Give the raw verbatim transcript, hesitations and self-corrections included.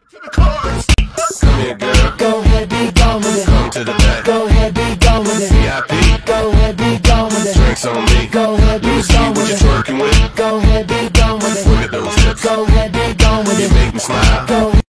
Come here, girl. Go ahead, be gone with it. Come to the back. Go ahead, be gone with it. V I P. Go ahead, be gone with it. Drinks on me. Go ahead, be Let me see gone what with you're it. twerking with. Go ahead, be gone with it. Look at those hips. Go ahead, be gone with You it. make me smile. Go